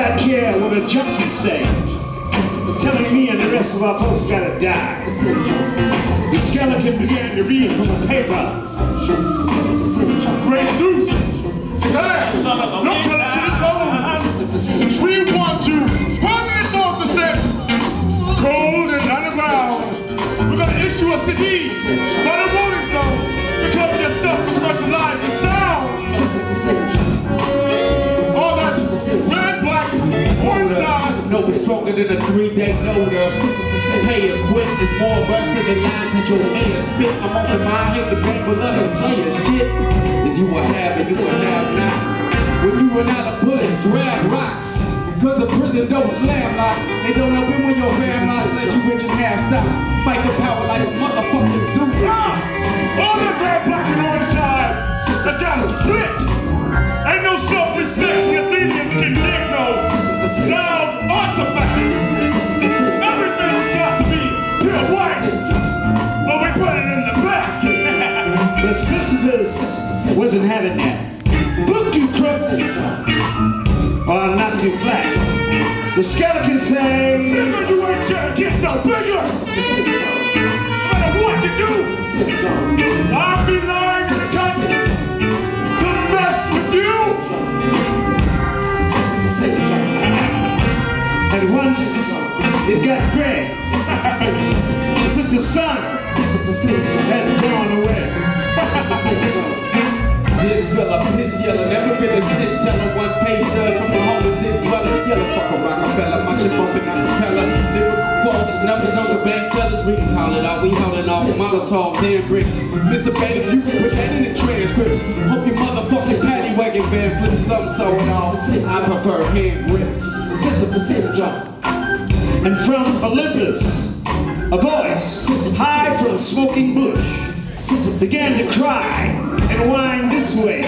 I care what a junkie say, telling me and the rest of our folks gotta die. The skeleton began to read from a paper. Great Zeus, hey, no color. We want you 100% cold and underground. We're gonna issue a CD by the Rolling Stones to cover your stuff to commercialize your sound. All that red, black, orange side. No, it's stronger than a 3-day notice. Hey, and quit is more busted than line control. Hey, and spit, I'm on the mind. Hate the people of the player shit. Is you will have and you will have not. When you run out of bullets, grab rocks. Cause the prison don't slam locks. They don't open when your fam locks unless you rich and have stocks. Fight the power like a motherfucking zoo. All that red, black, and orange side has got to split. Ain't no self-respect. The Athenians can dig those loud artifacts. Everything's got to be pure white, but we put it in the back. But Sisyphus wasn't having that. Book you crook, or I'll knock you flat. The skeleton say, nigga, you ain't gonna get no bigger. No matter what you do, I'll be lying to the country to mess with you. And once it got gray, as if the sun had gone away. This fella, his yellow, never been a snitch, teller, one page judge from a homeless in dweller. Yellow fuck a Rockefeller, my chip open acapella. Lyrical quotes, numbers on the bank tellers. We can call it out, we hauling off Molotov, then bricks. Mr. Bailey, you can put that in the transcripts. Hope your motherfucking paddy wagon van flips something so it off. I prefer hand grips. Sisyphus syndrome. And from Olympus, a voice high from smoking bush began to cry and whine this way.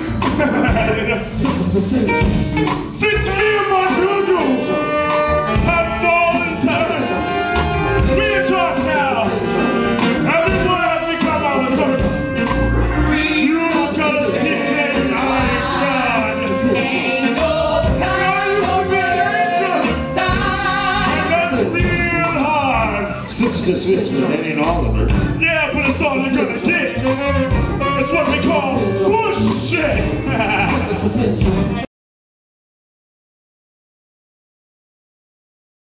Since me and my Juju have fallen terrorists, we in charge now. Everyone has become our servant. You gotta keep getting our God. Ain't no time for and that's real hard. Sisyphus whispered, that ain't all of it. Yeah, but it's all you're gonna get. It's what we call bullshit.